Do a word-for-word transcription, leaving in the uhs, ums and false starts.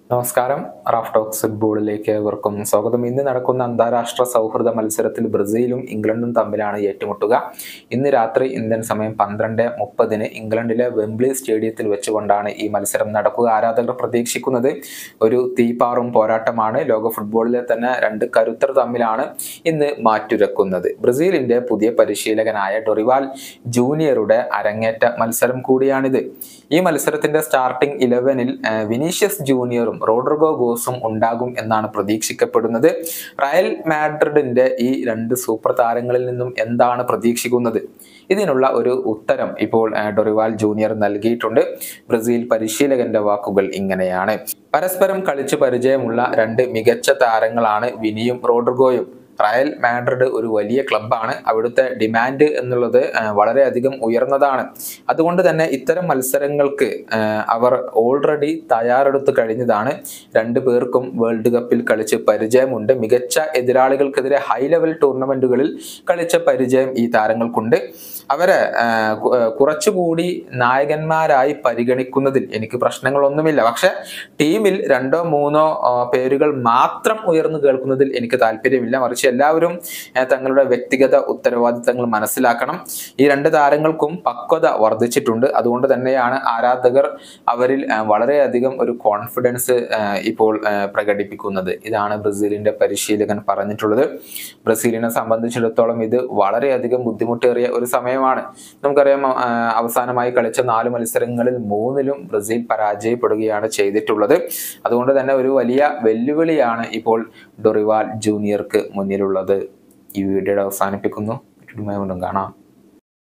നമസ്കാരം. Raf talks ഫുട്ബോളിലേക്ക് ഏവർക്കും സ്വാഗതം. ഇന്ന് നടക്കുന്ന അന്താരാഷ്ട്ര സൗഹൃദ മത്സരത്തിൽ ബ്രസീലും ഇംഗ്ലണ്ടും തമ്മിലാണ് ഏറ്റുമുട്ടുക. ഇന്ന് രാത്രി ഇന്ത്യൻ സമയം പന്ത്രണ്ട് മുപ്പതിന് ഇംഗ്ലണ്ടിലെ വെംബ്ലി സ്റ്റേഡിയത്തിൽ വെച്ചുകൊണ്ടാണ് ഈ മത്സരം നടക്കുക. ആരാധകർ പ്രതീക്ഷിക്കുന്നത് ഒരു തീപാറും പോരാട്ടമാണ്. ലോക ഫുട്ബോളിലെ തന്നെ രണ്ട് കരുത്തർ തമ്മിലാണ് ഇന്ന് മാറ്റുരക്കുന്നത്. ബ്രസീലിന്റെ പുതിയ പരിശീലകനായ ഡൊറിവാൽ ജൂനിയറുടെ അരങ്ങേറ്റ മത്സരം കൂടിയാണിത്. ഈ മത്സരത്തിന്റെ സ്റ്റാർട്ടിംഗ് ഇലവനിൽ വിനീഷ്യസ് ജൂനിയറും റോഡ്രിഗോ ഗോസും ഉണ്ടാകും എന്നാണ് പ്രതീക്ഷിക്കപ്പെടുന്നത്. റയൽ മാഡ്രിഡിന്റെ ഈ രണ്ട് സൂപ്പർ താരങ്ങളിൽ നിന്നും എന്താണ് പ്രതീക്ഷിക്കുന്നത്? ഇതിനുള്ള ഒരു ഉത്തരം ഇപ്പോൾ ഡൊറിവാൽ ജൂനിയർ നൽകിയിട്ടുണ്ട്. ബ്രസീൽ പരിശീലകന്റെ വാക്കുകൾ ഇങ്ങനെയാണ്: പരസ്പരം കളിച്ചു പരിചയമുള്ള രണ്ട് മികച്ച താരങ്ങളാണ് വിനിയും റോഡ്രിഗോയും. റയൽ മാഡ്രിഡ് ഒരു വലിയ ക്ലബ്ബാണ്. അവിടുത്തെ ഡിമാൻഡ് എന്നുള്ളത് വളരെയധികം ഉയർന്നതാണ്. അതുകൊണ്ട് തന്നെ ഇത്തരം മത്സരങ്ങൾക്ക് അവർ ഓൾറെഡി തയ്യാറെടുത്ത് കഴിഞ്ഞതാണ്. രണ്ടു പേർക്കും വേൾഡ് കപ്പിൽ കളിച്ച് പരിചയമുണ്ട്. മികച്ച എതിരാളികൾക്കെതിരെ ഹൈ ലെവൽ ടൂർണമെന്റുകളിൽ കളിച്ച പരിചയം ഈ താരങ്ങൾക്കുണ്ട്. അവരെ കുറച്ചുകൂടി നായകന്മാരായി പരിഗണിക്കുന്നതിൽ എനിക്ക് പ്രശ്നങ്ങളൊന്നുമില്ല. പക്ഷെ ടീമിൽ രണ്ടോ മൂന്നോ പേരുകൾ മാത്രം ഉയർന്നു കേൾക്കുന്നതിൽ എനിക്ക് താല്പര്യമില്ല. മറിച്ച് എല്ലാവരും തങ്ങളുടെ വ്യക്തിഗത ഉത്തരവാദിത്തങ്ങൾ മനസ്സിലാക്കണം. ഈ രണ്ട് താരങ്ങൾക്കും പക്വത വർദ്ധിച്ചിട്ടുണ്ട്. അതുകൊണ്ട് തന്നെയാണ് ആരാധകർ അവരിൽ വളരെയധികം ഒരു കോൺഫിഡൻസ് ഇപ്പോൾ പ്രകടിപ്പിക്കുന്നത്. ഇതാണ് ബ്രസീലിന്റെ പരിശീലകൻ പറഞ്ഞിട്ടുള്ളത്. ബ്രസീലിനെ സംബന്ധിച്ചിടത്തോളം ഇത് വളരെയധികം ബുദ്ധിമുട്ടേറിയ ഒരു സമയമാണ്. നമുക്കറിയാം, അവസാനമായി കളിച്ച നാല് മത്സരങ്ങളിൽ മൂന്നിലും ബ്രസീൽ പരാജയപ്പെടുകയാണ് ചെയ്തിട്ടുള്ളത്. അതുകൊണ്ട് തന്നെ ഒരു വലിയ വെല്ലുവിളിയാണ് ഇപ്പോൾ ഡൊറിവാൽ ജൂനിയർക്ക് മുന്നിലുള്ളത്. ഈ വീഡിയോ അവസാനിപ്പിക്കുന്നു. വീണ്ടും കാണാം.